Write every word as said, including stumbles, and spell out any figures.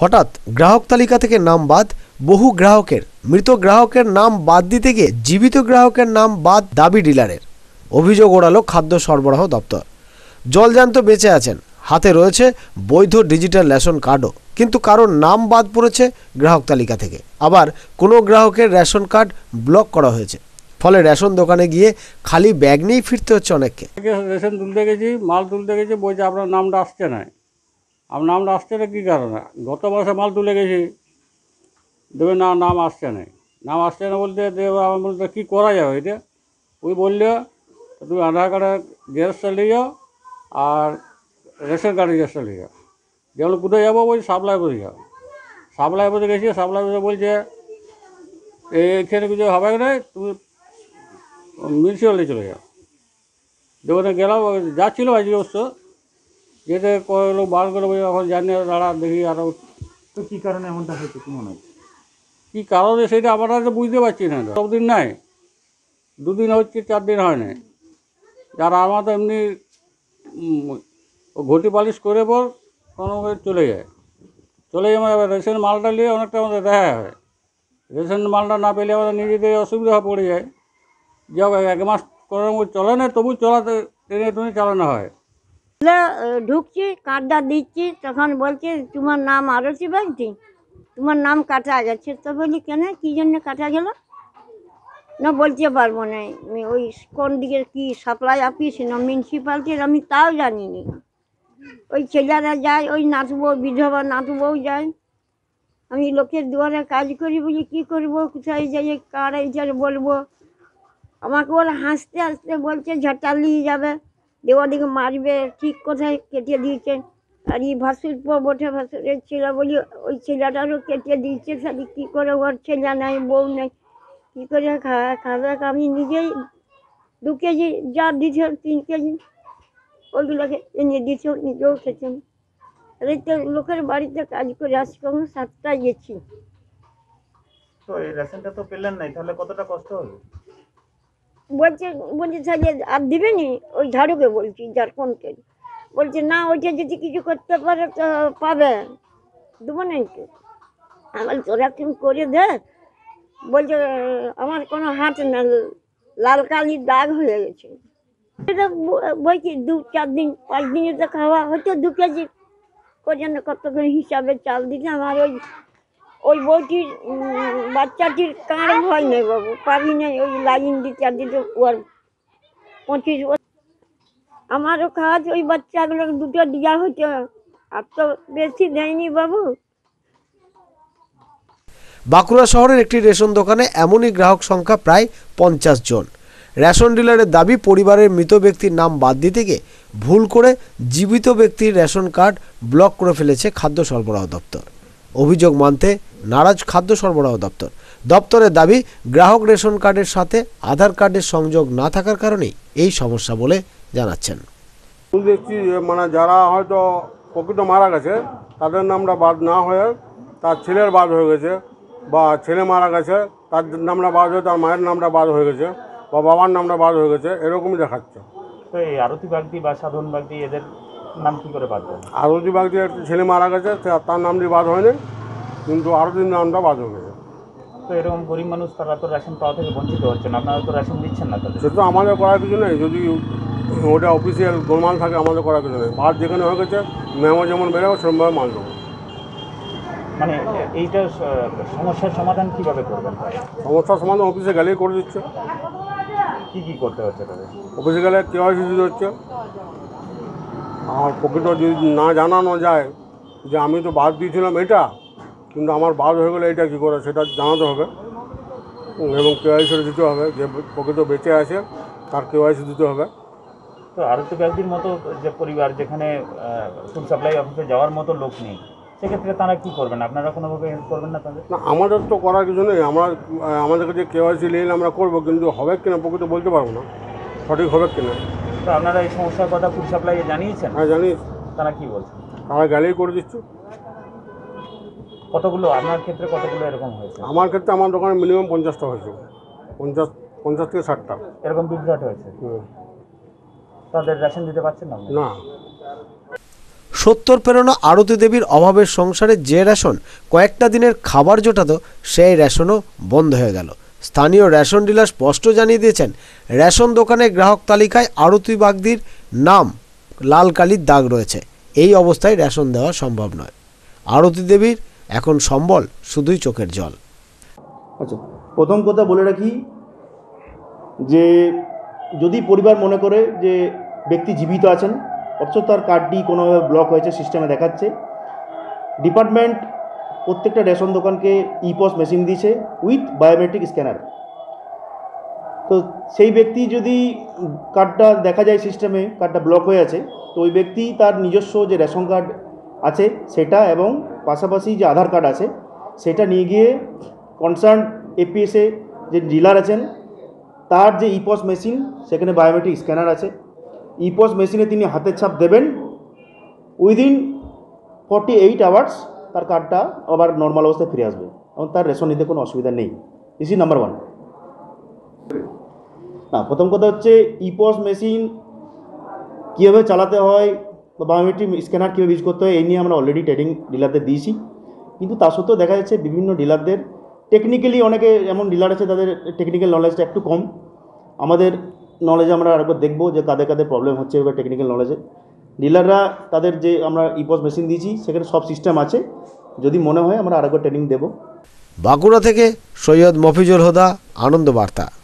হঠাৎ গ্রাহক তালিকা থেকে নাম বাদ। বহু গ্রাহকের মৃত গ্রাহকের নাম বাদ দিতে গিয়ে জীবিত গ্রাহকের নাম বাদ দাবি ডিলারের। অভিযোগ ওড়ালো খাদ্য সরবরাহ দপ্তর। জলজ্যান্ত বেঁচে আছেন, হাতে রয়েছে বৈধ ডিজিটাল রেশন কার্ডও, কিন্তু কারোর নাম বাদ পড়েছে গ্রাহক তালিকা থেকে। আবার কোনো গ্রাহকের রেশন কার্ড ব্লক করা হয়েছে, ফলে রেশন দোকানে গিয়ে খালি ব্যাগ নিয়েই ফিরতে হচ্ছে অনেককে। রেশন তুলতে গেছি, মাল তুলতে গেছি, বলছে আপনার নামটা আসছে না। আমার নামটা আসছে না কী কারণে? গত মাসে মাল তুলে গেছি, দেবে না নাম আসছে না। নাম আসছে না বলতে দেবে, আমার বলতে কী করা যাবে এটা? ওই বললে তুমি আধার কার্ডের জেরক্সটা নিয়ে যাও আর রেশন কার্ডের জেরক্সটা নিয়ে যাও। যেমন কোথায় যাবো? বলছি সাপ্লাই বসে যাও। সাপ্লাই বসে গেছি, সাপ্লাই বসে বলছে এইখানে কিছু হবে না, তুমি মিউনিসিপ্যালিটি চলে যাও। যখন গেলাম, যাচ্ছিল আজকে অবশ্য, যেতে লোক বার করে বলছে এখন জানি দাঁড়া দেখি আরও। তো কী কারণে এমনটা হয়েছে কি মনে হচ্ছে? কী কারণে সেটা আমরা তো বুঝতে পারছি না। সবদিন নাই, দুদিন হচ্ছে, চার দিন হয় না। যারা আমরা তো এমনি ঘটি পালিশ করে পর কোনো চলে যায় চলে যায় মানে রেশন মালটা নিয়ে অনেকটা আমাদের দেখা হয়। রেশন মালটা না পেলে আমাদের নিজেদের অসুবিধা পড়ে যায়। যে এক মাস কোনো চলে না, তবু চলাতে টেনে টুনে চালানো হয়। ঢুকছি, কার্ডটা দিচ্ছি, তখন বলছে তোমার নাম আরতি বাগদি, তোমার নাম কাটা গেছে। তো বলি কেন, কী জন্য কাটা গেল? না বলতে পারবো না, ওই কোন দিকে কি সাপ্লাই অফিস না মিউনিসিপ্যালিটির, আমি তাও জানি না। ওই ছেলেরা যায়, ওই নাচবো, বিধবা নাচবও যায়। আমি লোকের দুয়ারে কাজ করি বলি কী করবো, কোথায় যাই কার এইটার বলবো। আমাকে ওরা হাসতে হাসতে বলছে ঝাঁটা নিয়ে যাবে, দেওয়া দিকে মারবে, ঠিক কোথায় কেটে দিয়েছে। আর এই ভাসুর পর বটে ভাসুরের ছেলে বলি ওই ছেলেটারও কেটে দিয়েছে। তাহলে কী করে, ওর ছেলে নাই, বউ নেই, কী করে খাওয়া খাবে? আমি নিজেই দু কেজি যা দিয়েছে, তিন কেজি ওইগুলোকে এনে দিয়েছে, নিজেও খেতেন। এই তো লোকের বাড়িতে কাজ করে আসছি, কখনো সাতটায় গেছি। তো এই রেশনটা তো পেলেন নাই, তাহলে কতটা কষ্ট হবে? বলছে বলছে তাহলে আর দিবে নি? ওই ঝাড়ুকে বলছি, ঝাড়খণ্ডকে বলছে না, ওইটা যদি কিছু করতে পারে তো পাবে, দেবো না একটু। আমার তোরা একটু করে দে। বলছে আমার কোনো হাত না, লাল কালির দাগ হয়ে গেছে। এটা বলছি দু চার দিন পাঁচ দিনে তো খাওয়া হয়তো দু কেজি পর্যন্ত কত করে হিসাবে চাল দিতে। আমার ওই ওই বইটির বাচ্চাটির কার ভয় নেই বাবু, পাবি নেই ওই লাইন দিতে আর দিতে। ওর পঁচিশ বছর আমারও কাজ, ওই বাচ্চাগুলো দুটো দেওয়া হতো, আর তো বেশি দেয়নি বাবু। বাঁকুড়া শহরের একটি রেশন দোকানে এমনই গ্রাহক সংখ্যা প্রায় পঞ্চাশ জন। রেশন ডিলারের দাবি, পরিবারের মৃত ব্যক্তির নাম বাদ দিতে গিয়ে ভুল করে জীবিত ব্যক্তির রেশন কার্ড ব্লক করে ফেলেছে খাদ্য সরবরাহ দপ্তর। অভিযোগ মানতে নারাজ খাদ্য সরবরাহ দপ্তর। দপ্তরের দাবি, গ্রাহক রেশন কার্ডের সাথে আধার কার্ডের সংযোগ না থাকার কারণেই এই সমস্যা বলে জানাচ্ছেন। দেখছি মানে যারা হয়তো প্রকৃত মারা গেছে তাদের নামটা বাদ না হয়ে তার ছেলের বাদ হয়ে গেছে, বা ছেলে মারা গেছে তার নামটা বাদ হয়ে তার মায়ের নামটা বাদ হয়ে গেছে, বা বাবার নামটা বাদ হয়ে গেছে, এরকমই দেখাচ্ছে। তো এই আরতি বাগদি বা সাধন বাগদি এদের নাম কী করে বাদ দেয়? আরতি বাগদি একটা ছেলে মারা গেছে, তার নামটি বাদ হয়নি, কিন্তু আরতির নামটা বাদ হয়ে গেছে। তো এরকম গরিব মানুষ, তারা তো রেশন পাওয়া থেকে বঞ্চিত হচ্ছেন, আপনারা তো রেশন দিচ্ছেন না তাদের। সেটা তো আমাদের করার কিছু নেই, যদি ওটা অফিসিয়াল গোলমাল থাকে আমাদের করার কিছু নেই। ভাত যেখানে হয়ে গেছে মেমো যেমন বেরোবে সেরকমভাবে মাল দেবো। মানে এইটা সমস্যার সমাধান কিভাবে করবেন? সমস্যার সমাধান অফিসে গেলেই করে দিচ্ছে। কী কী করতে হচ্ছে তাদের? অফিসে গেলে কেওয়াইসি দিতে হচ্ছে, আর প্রকৃত যদি না জানানো যায় যে আমি তো বাদ দিয়েছিলাম এটা, কিন্তু আমার বাদ হয়ে গেলে এটা কী করে সেটা জানাতে হবে, এবং কেওয়াইসিটা দিতে হবে। যে প্রকৃত বেঁচে আছে তার কেওয়াইসি দিতে হবে। তো আরতি বাগদির মতো যে পরিবার, যেখানে ফুড সাপ্লাই অফিসে যাওয়ার মতো লোক নেই, সেক্ষেত্রে তারা কী করবেন? আপনারা কোনোভাবে হেল্প করবেন না তাদের? না, আমাদের তো করার কিছু নেই। আমরা আমাদের কাছে কেওয়াইসি নিলে আমরা করবো, কিন্তু হবে কিনা প্রকৃত বলতে পারবো না, সঠিক হবে কিনা। তো আপনারা এই সমস্যার কথা ফুড সাপ্লাইয়ে জানিয়েছেন? হ্যাঁ জানি, তারা কী বলছে? তারা গেলেই করে দিচ্ছি। কতগুলো আপনার ক্ষেত্রে কতগুলো এরকম হয়েছে? আমার ক্ষেত্রে আমার দোকানে মিনিমাম পঞ্চাশটা হয়েছে, পঞ্চাশ পঞ্চাশ থেকে ষাটটা এরকম বিভ্রাট হয়েছে। হুম। তাদের রেশন দিতে পারছেন না? না। সত্তর পেরোনো আরতি দেবীর অভাবের সংসারে যে রেশন কয়েকটা দিনের খাবার জোটাতো সেই রেশনও বন্ধ হয়ে গেল। স্থানীয় রেশন ডিলার স্পষ্ট জানিয়ে দিয়েছেন, রেশন দোকানের গ্রাহক তালিকায় আরতি বাগদির নাম লাল কালির দাগ রয়েছে। এই অবস্থায় রেশন দেওয়া সম্ভব নয়। আরতি দেবীর এখন সম্বল শুধুই চোখের জল। আচ্ছা, প্রথম কথা বলে রাখি যে যদি পরিবার মনে করে যে ব্যক্তি জীবিত আছেন অথচ তার কার্ডটি কোনোভাবে ব্লক হয়েছে, সিস্টেমে দেখাচ্ছে, ডিপার্টমেন্ট প্রত্যেকটা রেশন দোকানকে ইপস মেশিন দিয়েছে উইথ বায়োমেট্রিক স্ক্যানার। তো সেই ব্যক্তি যদি কার্ডটা দেখা যায় সিস্টেমে কার্ডটা ব্লক হয়ে আছে, তো ওই ব্যক্তি তার নিজস্ব যে রেশন কার্ড আছে সেটা এবং পাশাপাশি যে আধার কার্ড আছে সেটা নিয়ে গিয়ে কনসার্ন এপিএসে যে ডিলার আছেন তার যে ইপস মেশিন, সেখানে বায়োমেট্রিক স্ক্যানার আছে, ইপস মেশিনে তিনি হাতের ছাপ দেবেন, উইদিন ফর্টি এইট আওয়ার্স তার কার্ডটা আবার নর্মাল অবস্থায় ফিরে আসবে এবং তার রেশন নিতে কোনো অসুবিধা নেই। This is number one. না, প্রথম কথা হচ্ছে ইপস মেশিন কীভাবে চালাতে হয় বা বায়োমেট্রিক স্ক্যানার কীভাবে ইউজ করতে হয় এই নিয়ে আমরা অলরেডি ট্রেনিং ডিলারদের দিয়েছি, কিন্তু তা সত্ত্বেও দেখা যাচ্ছে বিভিন্ন ডিলারদের টেকনিক্যালি, অনেকে এমন ডিলার আছে তাদের টেকনিক্যাল নলেজটা একটু কম। আমাদের নলেজে আমরা আরেকবার দেখবো যে কাদের কাদের প্রবলেম হচ্ছে বা টেকনিক্যাল নলেজে। ডিলাররা তাদের যে আমরা ইপস মেশিন দিয়েছি সেখানে সব সিস্টেম আছে, যদি মনে হয় আমরা আরেকবার ট্রেনিং দেবো। বাঁকুড়া থেকে সৈয়দ মফিজুল হুদা, আনন্দ বার্তা।